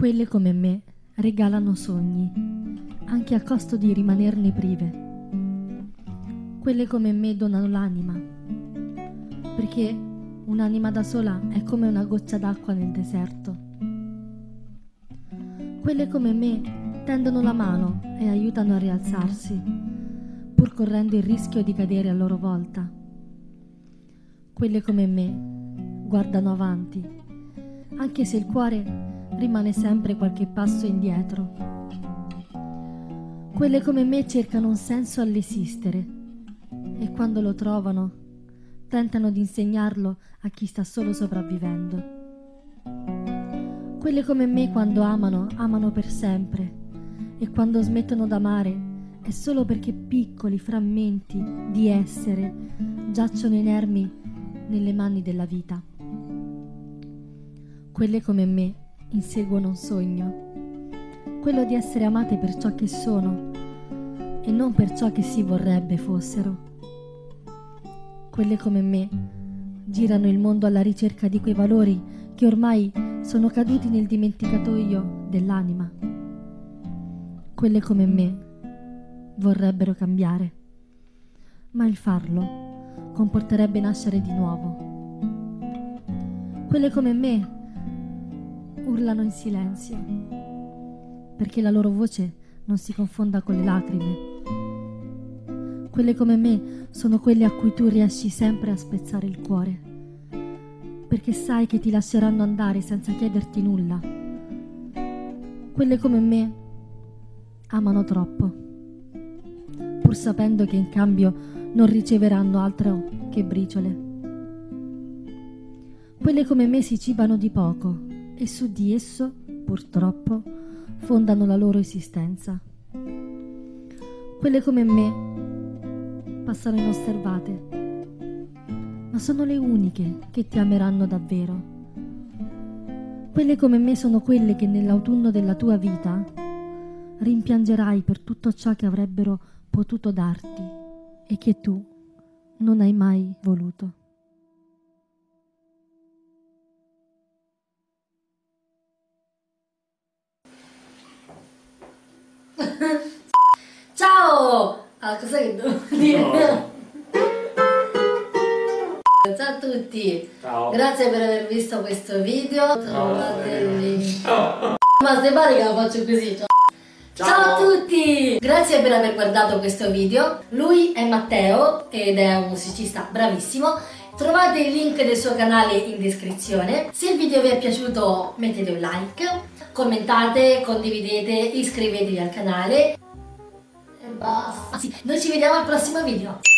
Quelle come me regalano sogni, anche a costo di rimanerne prive. Quelle come me donano l'anima, perché un'anima da sola è come una goccia d'acqua nel deserto. Quelle come me tendono la mano e aiutano a rialzarsi, pur correndo il rischio di cadere a loro volta. Quelle come me guardano avanti, anche se il cuore rimane sempre qualche passo indietro. Quelle come me cercano un senso all'esistere e quando lo trovano tentano di insegnarlo a chi sta solo sopravvivendo. Quelle come me quando amano, amano per sempre e quando smettono d'amare è solo perché piccoli frammenti di essere giacciono inermi nelle mani della vita. Quelle come me inseguono un sogno, quello di essere amate per ciò che sono e non per ciò che si vorrebbe fossero. Quelle come me girano il mondo alla ricerca di quei valori che ormai sono caduti nel dimenticatoio dell'anima. Quelle come me vorrebbero cambiare, ma il farlo comporterebbe nascere di nuovo. Quelle come me urlano in silenzio, perché la loro voce non si confonda con le lacrime. Quelle come me sono quelle a cui tu riesci sempre a spezzare il cuore, perché sai che ti lasceranno andare senza chiederti nulla. Quelle come me amano troppo, pur sapendo che in cambio non riceveranno altro che briciole. Quelle come me si cibano di poco e su di esso, purtroppo, fondano la loro esistenza. Quelle come me passano inosservate, ma sono le uniche che ti ameranno davvero. Quelle come me sono quelle che nell'autunno della tua vita rimpiangerai per tutto ciò che avrebbero potuto darti e che tu non hai mai voluto. Ciao! Cosa che devo dire? Ciao a tutti! Ciao! Grazie per aver visto questo video. Trovatevi. Ma se pare che la faccio così. Ciao a tutti! Grazie per aver guardato questo video. Lui è Matteo ed è un musicista bravissimo. Trovate il link del suo canale in descrizione. Se il video vi è piaciuto mettete un like, commentate, condividete, iscrivetevi al canale. E basta. Sì, noi ci vediamo al prossimo video.